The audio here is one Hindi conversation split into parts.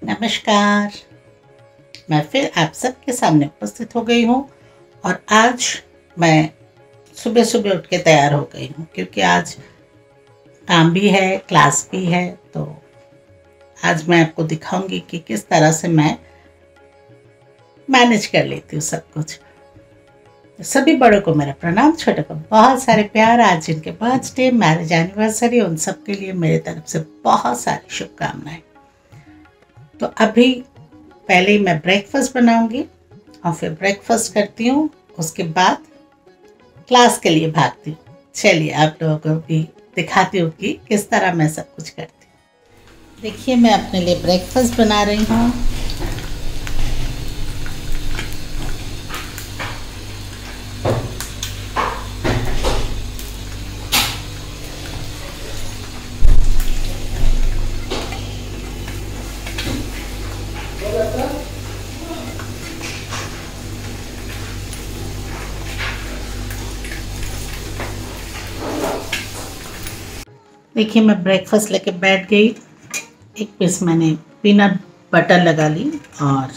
नमस्कार। मैं फिर आप सबके सामने उपस्थित हो गई हूँ और आज मैं सुबह सुबह उठ के तैयार हो गई हूँ क्योंकि आज काम भी है, क्लास भी है। तो आज मैं आपको दिखाऊंगी कि किस तरह से मैं मैनेज कर लेती हूँ सब कुछ। सभी बड़ों को मेरा प्रणाम, छोटों को बहुत सारे प्यार। आज जिनके बर्थडे, मैरिज एनिवर्सरी, उन सब के लिए मेरे तरफ से बहुत सारी शुभकामनाएं। तो अभी पहले ही मैं ब्रेकफास्ट बनाऊंगी और फिर ब्रेकफास्ट करती हूँ, उसके बाद क्लास के लिए भागती हूँ। चलिए आप लोगों को भी दिखाती हूँ कि किस तरह मैं सब कुछ करती हूँ। देखिए मैं अपने लिए ब्रेकफास्ट बना रही हूँ। देखिए मैं ब्रेकफास्ट लेके बैठ गई। एक पीस मैंने पीनट बटर लगा ली और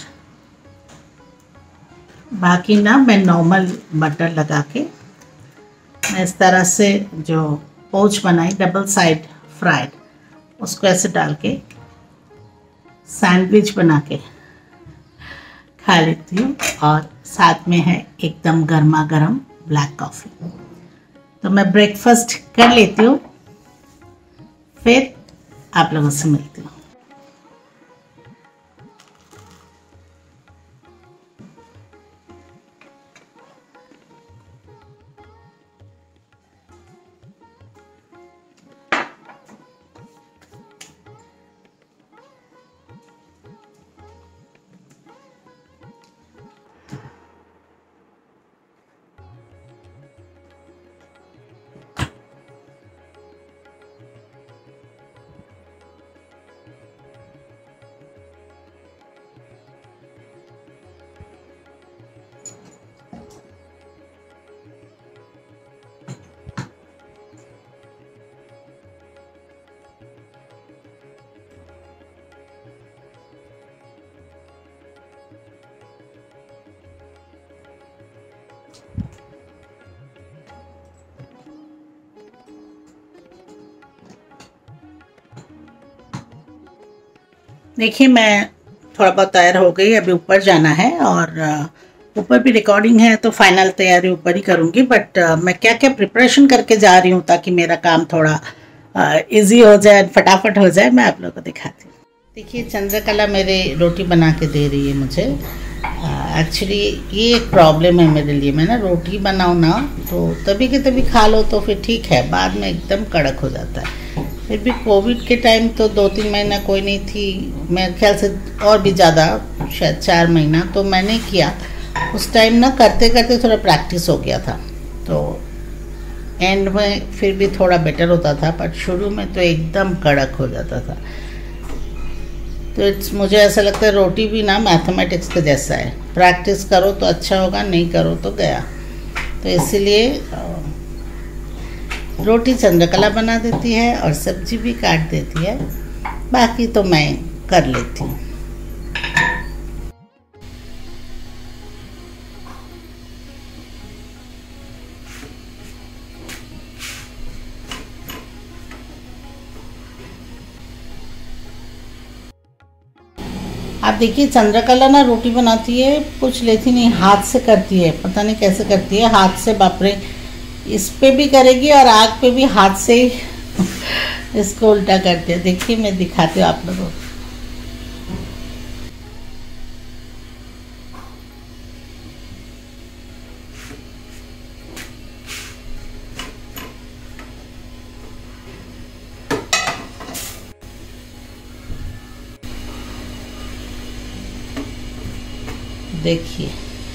बाकी ना मैं नॉर्मल बटर लगा के मैं इस तरह से जो पोच बनाई डबल साइड फ्राइड, उसको ऐसे डाल के सैंडविच बना के खा लेती हूँ और साथ में है एकदम गर्मा गर्म ब्लैक कॉफ़ी। तो मैं ब्रेकफास्ट कर लेती हूँ, फिर आप लोगों से मिलती हूँ। देखिए मैं थोड़ा बहुत तैयार हो गई, अभी ऊपर जाना है और ऊपर भी रिकॉर्डिंग है तो फाइनल तैयारी ऊपर ही करूँगी। बट मैं क्या क्या प्रिपरेशन करके जा रही हूँ ताकि मेरा काम थोड़ा इजी हो जाए, फटाफट हो जाए, मैं आप लोगों को दिखाती हूँ। देखिए चंद्रकला मेरे रोटी बना के दे रही है मुझे। एक्चुअली ये एक प्रॉब्लम है मेरे लिए। मैं ना रोटी बनाऊँ ना तो तभी के तभी खा लो तो फिर ठीक है, बाद में एकदम कड़क हो जाता है। फिर भी कोविड के टाइम तो 2-3 महीना कोई नहीं थी, मेरे ख्याल से और भी ज़्यादा, शायद 4 महीना तो मैंने किया। उस टाइम ना करते करते थोड़ा प्रैक्टिस हो गया था, तो एंड में फिर भी थोड़ा बेटर होता था, बट शुरू में तो एकदम कड़क हो जाता था। तो मुझे ऐसा लगता है रोटी भी ना मैथमेटिक्स के जैसा है, प्रैक्टिस करो तो अच्छा होगा, नहीं करो तो गया। तो इसीलिए रोटी चंद्रकला बना देती है और सब्जी भी काट देती है, बाकी तो मैं कर लेती हूँ। आप देखिए चंद्रकला ना रोटी बनाती है, कुछ लेती नहीं, हाथ से करती है, पता नहीं कैसे करती है हाथ से। बाप रे, इस पे भी करेगी और आग पे भी हाथ से ही इसको उल्टा करती है। देखिए मैं दिखाती हूँ आप लोगों को। देखिए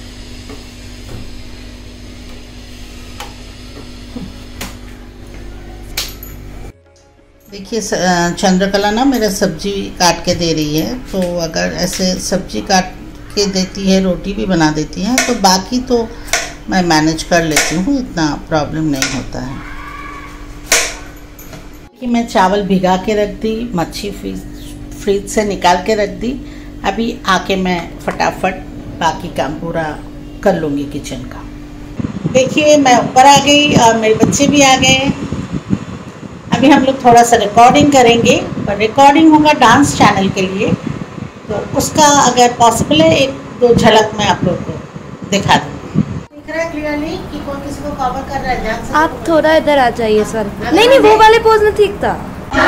देखिए चंद्रकला ना मेरा सब्जी काट के दे रही है, तो अगर ऐसे सब्जी काट के देती है, रोटी भी बना देती है, तो बाकी तो मैं मैनेज कर लेती हूँ, इतना प्रॉब्लम नहीं होता है। कि मैं चावल भिगा के रख दी, मच्छी फ्रिज से निकाल के रख दी। अभी आके मैं फटाफट बाकी काम पूरा कर लूँगी किचन का। देखिए मैं ऊपर आ गई और मेरे बच्चे भी आ गए। अभी हम लोग थोड़ा सा रिकॉर्डिंग करेंगे, पर रिकॉर्डिंग होगा डांस चैनल के लिए, तो उसका अगर पॉसिबल है एक दो झलक मैं आप लोग को दिखा दूँगी। दिख रहा है क्लियरली कि कौन किसी को कवर कर रहा है? आप थोड़ा इधर आ जाइए सर। नहीं वो वाले पोज में ठीक था।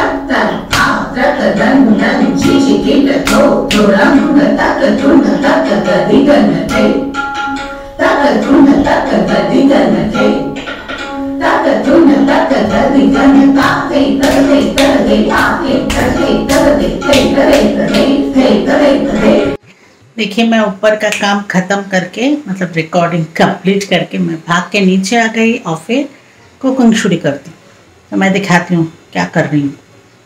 देखिए मैं ऊपर का काम ख़त्म करके, मतलब रिकॉर्डिंग कंप्लीट करके मैं भाग के नीचे आ गई और फिर कुकिंग शुरू करती। तो मैं दिखाती हूँ क्या कर रही हूँ।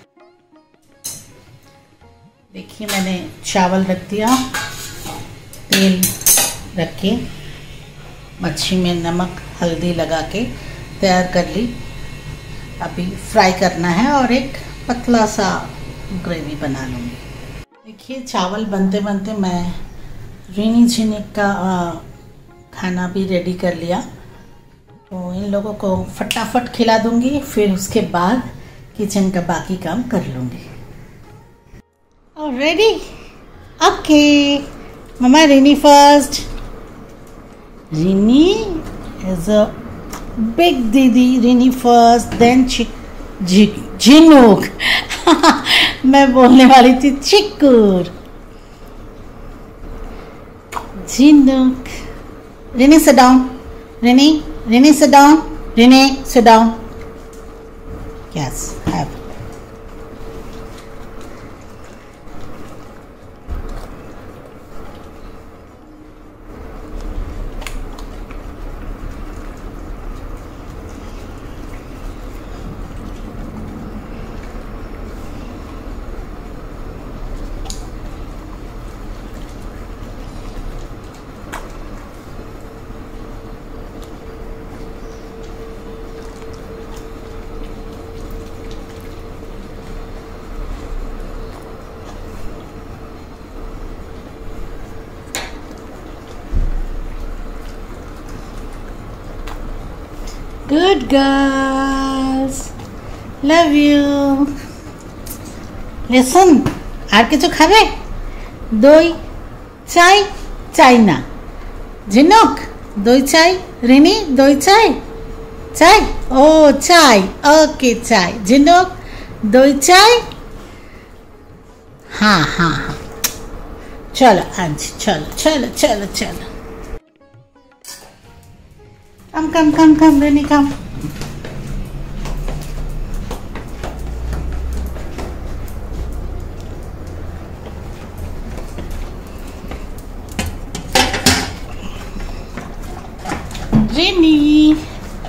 देखिए मैंने चावल रख दिया, तेल रख के मच्छी में नमक हल्दी लगा के तैयार कर ली। अभी फ्राई करना है और एक पतला सा ग्रेवी बना लूँगी। देखिए चावल बनते बनते मैं रीनी झिनिक का खाना भी रेडी कर लिया, तो इन लोगों को फटाफट खिला दूँगी, फिर उसके बाद किचन का बाकी काम कर लूँगी। Ready? Okay mamma, Rini first. Rini is a big didi, Rini first, then Jhinuk मैं बोलने वाली थी Chikkur. Jhinuk. Rini sit down. Rini sit down. Rini sit down. Yes have. Good girls, love you. Listen, আর কিছু খাবে? দই চাই? চাই না। ঝিনুক দই চাই? রিনি দই চাই? চাই? ও চাই, ওকে চাই। ঝিনুক দই চাই? हाँ हाँ हाँ, चलो आंजी, चलो चलो चलो चलो। Come, Rennie, come. Rennie.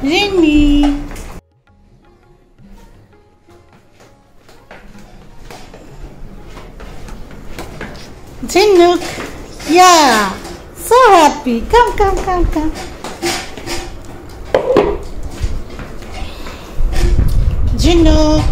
Zinuk, yeah, so happy. Come. Jhinuk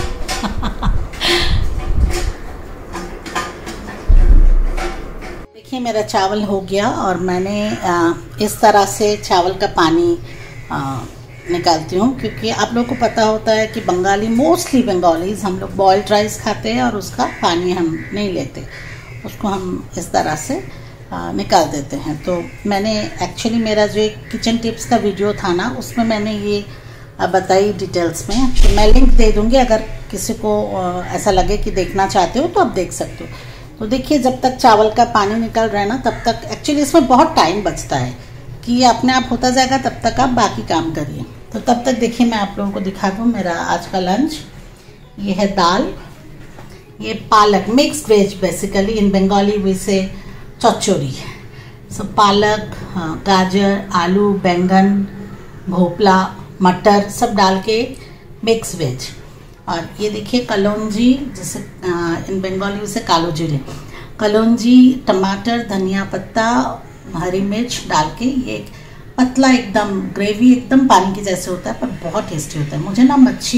देखिए मेरा चावल हो गया और मैंने इस तरह से चावल का पानी निकालती हूँ, क्योंकि आप लोगों को पता होता है कि मोस्टली बंगालीज हम लोग बॉइल्ड राइस खाते हैं और उसका पानी हम नहीं लेते, उसको हम इस तरह से निकाल देते हैं। तो मैंने एक्चुअली मेरा जो एक किचन टिप्स का वीडियो था ना, उसमें मैंने ये बताई डिटेल्स में, तो मैं लिंक दे दूंगी, अगर किसी को ऐसा लगे कि देखना चाहते हो तो आप देख सकते हो। तो देखिए जब तक चावल का पानी निकल रहा है ना, तब तक एक्चुअली इसमें बहुत टाइम बचता है कि ये अपने आप होता जाएगा, तब तक आप बाकी काम करिए। तो तब तक देखिए मैं आप लोगों को दिखा दूँ मेरा आज का लंच। ये है दाल, ये पालक mix veg, basically in Bengali we say chorchori. सो पालक, गाजर, आलू, बैंगन, भोपला, मटर सब डाल के मिक्स वेज। और ये देखिए कलौंजी, जिसे इन बंगाली से कालो जीरे, कलौंजी, टमाटर, धनिया पत्ता, हरी मिर्च डाल के ये एक पतला एकदम ग्रेवी, एकदम पानी की जैसे होता है पर बहुत टेस्टी होता है। मुझे ना मच्छी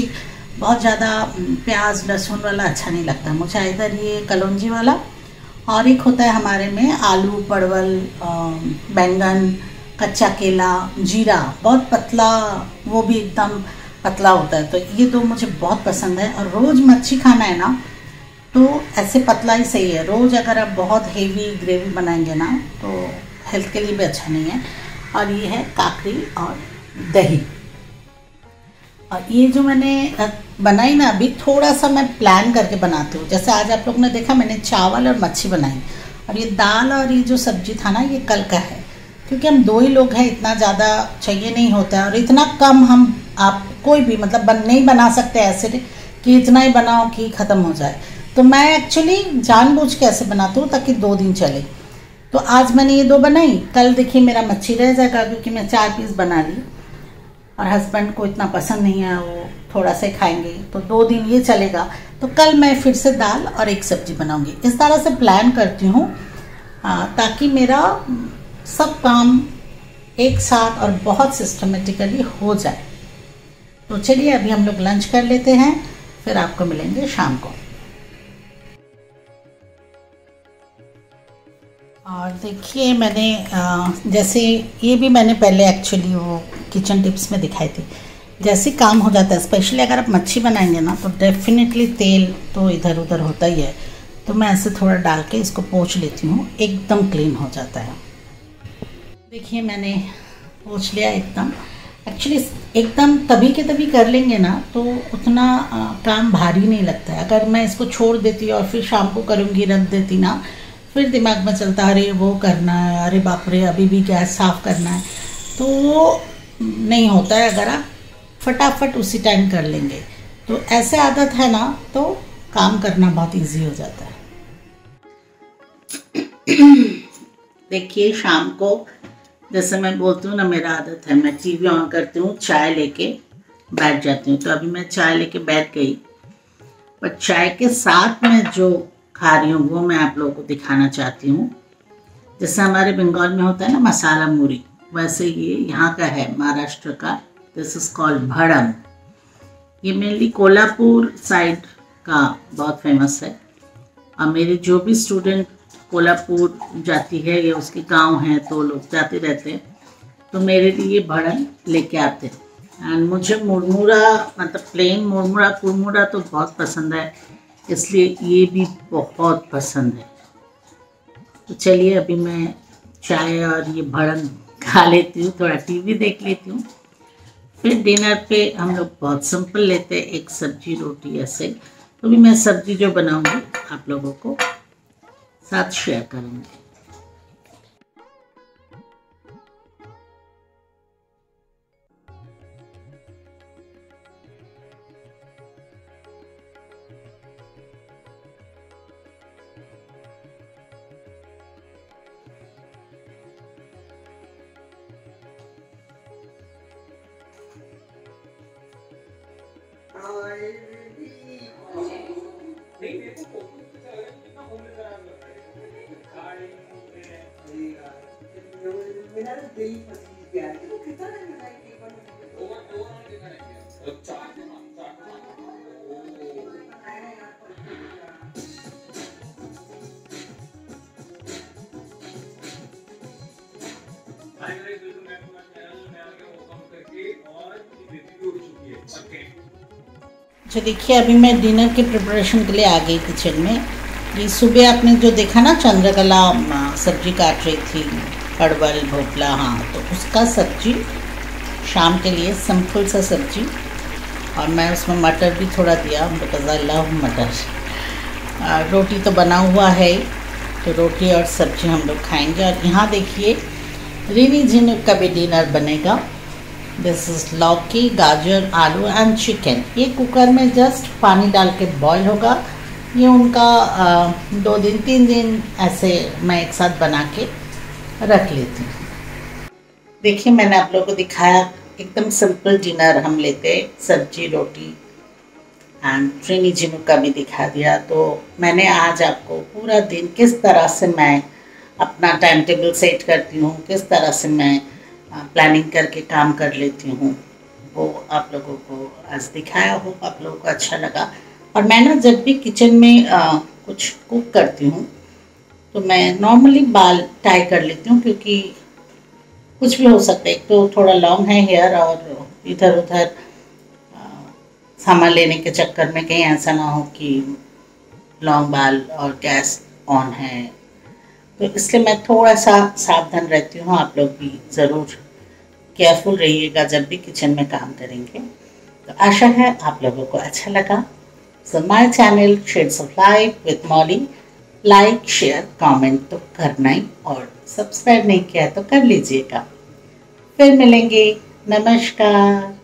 बहुत ज़्यादा प्याज लहसुन वाला अच्छा नहीं लगता मुझे। इधर ये कलौंजी वाला, और एक होता है हमारे में आलू, परवल, बैंगन, कच्चा केला, जीरा, बहुत पतला, वो भी एकदम पतला होता है। तो ये दो मुझे बहुत पसंद है। और रोज़ मच्छी खाना है ना तो ऐसे पतला ही सही है। रोज़ अगर आप बहुत हेवी ग्रेवी बनाएंगे ना तो हेल्थ के लिए भी अच्छा नहीं है। और ये है काकड़ी और दही। और ये जो मैंने बनाई ना, अभी थोड़ा सा मैं प्लान करके बनाती हूँ। जैसे आज आप लोग ने देखा मैंने चावल और मच्छी बनाई, और ये दाल और ये जो सब्जी था ना ये कल का है, क्योंकि हम 2 ही लोग हैं, इतना ज़्यादा चाहिए नहीं होता है। और इतना कम हम आप कोई भी मतलब नहीं बना सकते ऐसे कि इतना ही बनाओ कि ख़त्म हो जाए। तो मैं एक्चुअली जानबूझ के ऐसे बनाती हूँ ताकि 2 दिन चले। तो आज मैंने ये 2 बनाई, कल देखिए मेरा मच्छी रह जाएगा, क्योंकि मैं 4 पीस बना ली और हस्बैंड को इतना पसंद नहीं है, वो थोड़ा सा खाएंगे, तो 2 दिन ये चलेगा। तो कल मैं फिर से दाल और एक सब्जी बनाऊंगी। इस तरह से प्लान करती हूँ ताकि मेरा सब काम एक साथ और बहुत सिस्टमेटिकली हो जाए। तो चलिए अभी हम लोग लंच कर लेते हैं, फिर आपको मिलेंगे शाम को। और देखिए मैंने जैसे ये भी मैंने पहले एक्चुअली वो किचन टिप्स में दिखाई थी। जैसे काम हो जाता है, स्पेशली अगर आप मच्छी बनाएंगे ना तो डेफिनेटली तेल तो इधर उधर होता ही है। तो मैं ऐसे थोड़ा डाल के इसको पोंछ लेती हूँ, एकदम क्लीन हो जाता है। देखिए मैंने पोंछ लिया एकदम। एक्चुअली एकदम तभी के तभी कर लेंगे ना तो उतना काम भारी नहीं लगता है। अगर मैं इसको छोड़ देती और फिर शाम को करूँगी, रख देती ना, फिर दिमाग में चलता अरे वो करना है, अरे बाप रे अभी भी गैस साफ़ करना है, तो वो नहीं होता है। अगर आप फटाफट उसी टाइम कर लेंगे तो ऐसे आदत है ना तो काम करना बहुत इजी हो जाता है। देखिए शाम को जैसे मैं बोलती हूँ ना, मेरा आदत है मैं टीवी ऑन करती हूँ, चाय लेके बैठ जाती हूँ। तो अभी मैं चाय लेके बैठ गई, पर चाय के साथ में जो खा रही हूँ वो मैं आप लोगों को दिखाना चाहती हूँ। जैसे हमारे बंगाल में होता है ना मसाला मुरी, वैसे ये यहाँ का है, महाराष्ट्र का। This is called bhadam. ये मेनली कोल्हापुर साइड का बहुत फेमस है। और मेरे जो भी स्टूडेंट कोल्हापुर जाती है या उसके गांव हैं तो लोग जाते रहते हैं, तो मेरे लिए भड़म लेके आते हैं। एंड मुझे मुरमुरा मतलब प्लेन मुरमुरा कुरमुरा तो बहुत पसंद है, इसलिए ये भी बहुत पसंद है। तो चलिए अभी मैं चाय और ये भड़म खा लेती हूँ, थोड़ा टीवी देख लेती हूँ। फिर डिनर पे हम लोग बहुत सिंपल लेते हैं, एक सब्जी रोटी ऐसे। तो भी मैं सब्जी जो बनाऊंगी आप लोगों को साथ शेयर करूँगी। अच्छा देखिए अभी मैं डिनर के प्रिपरेशन के लिए आ गई किचन में। ये सुबह आपने जो देखा ना चंद्रकला सब्जी काट रही थी, परवल भोपला, हाँ, तो उसका सब्जी शाम के लिए सिंपल सा सब्जी। और मैं उसमें मटर भी थोड़ा दिया बिकॉज आई लव मटर। रोटी तो बना हुआ है, तो रोटी और सब्जी हम लोग खाएंगे। और यहाँ देखिए रीनी झिनुक का भी डिनर बनेगा। This is lauki, gajar, aloo and chicken. ये कुकर में जस्ट पानी डाल के बॉईल होगा। ये उनका 2 दिन 3 दिन ऐसे मैं एक साथ बना के रख लेती हूँ। देखिए मैंने आप लोगों को दिखाया एकदम सिंपल डिनर हम लेते हैं, सब्जी रोटी एंड रीनी झिनुक का भी दिखा दिया। तो मैंने आज आपको पूरा दिन किस तरह से मैं अपना टाइम टेबल सेट करती हूँ, किस तरह से मैं प्लानिंग करके काम कर लेती हूँ, वो आप लोगों को आज दिखाया हो, आप लोगों को अच्छा लगा। और मैं ना जब भी किचन में कुछ कुक करती हूँ तो मैं नॉर्मली बाल टाई कर लेती हूँ, क्योंकि कुछ भी हो सकता है। एक तो थोड़ा लॉन्ग है हेयर, और इधर उधर सामान लेने के चक्कर में कहीं ऐसा ना हो कि लॉन्ग बाल और गैस ऑन है, तो इसलिए मैं थोड़ा सा सावधान रहती हूँ। आप लोग भी ज़रूर केयरफुल रहिएगा जब भी किचन में काम करेंगे। तो आशा है आप लोगों को अच्छा लगा। So my channel shades of life with Molly, like share comment तो करना ही, और सब्सक्राइब नहीं किया तो कर लीजिएगा। फिर मिलेंगे। नमस्कार।